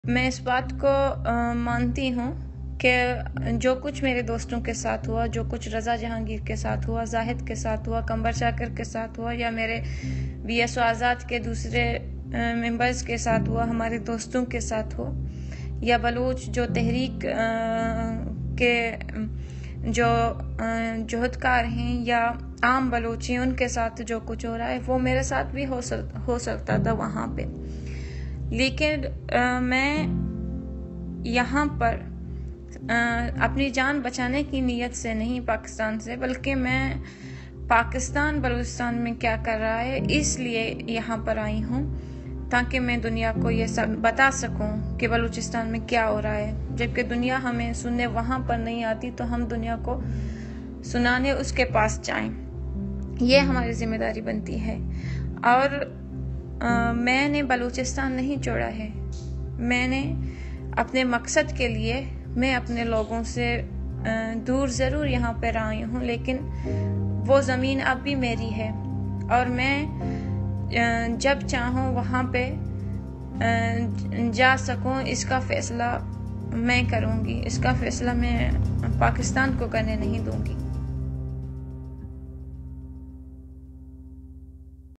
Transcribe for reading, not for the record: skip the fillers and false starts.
میں اس بات کو مانتی ہوں کہ جو کچھ میرے دوستوں کے ساتھ ہوا، جو کچھ رضا جہانگیر کے ساتھ ہوا، زاہد کے ساتھ ہوا، قمر شاکر کے ساتھ ہوا، یا میرے بی ایس او آزاد کے دوسرے ممبرز کے ساتھ ہوا، ہمارے دوستوں کے ساتھ ہو، یا بلوچ جو تحریک کے جو جہدکار ہیں یا عام بلوچی، ان کے ساتھ جو کچھ ہو رہا ہے وہ میرے ساتھ بھی ہو سکتا تھا وہاں پہ. لیکن میں یہاں پر اپنی جان بچانے کی نیت سے نہیں پاکستان سے، بلکہ میں پاکستان بلوچستان میں کیا کر رہا ہے اس لیے یہاں پر آئی ہوں، تاکہ میں دنیا کو یہ سب بتا سکوں کہ بلوچستان میں کیا ہو رہا ہے. جبکہ دنیا ہمیں سننے وہاں پر نہیں آتی تو ہم دنیا کو سنانے اس کے پاس جائیں، یہ ہماری ذمہ داری بنتی ہے. اور میں نے بلوچستان نہیں چھوڑا ہے، میں نے اپنے مقصد کے لیے میں اپنے لوگوں سے دور ضرور یہاں پر آئی ہوں، لیکن وہ زمین اب بھی میری ہے اور میں جب چاہوں وہاں پہ جا سکوں. اس کا فیصلہ میں کروں گی، اس کا فیصلہ میں پاکستان کو کرنے نہیں دوں گی.